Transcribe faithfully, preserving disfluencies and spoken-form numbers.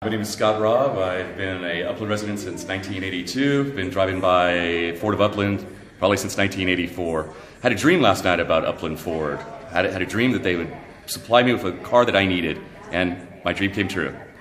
My name is Scott Robb. I've been a Upland resident since nineteen eighty-two. Been driving by Ford of Upland probably since nineteen eighty-four. Had a dream last night about Upland Ford. Had, had a dream that they would supply me with a car that I needed, and my dream came true.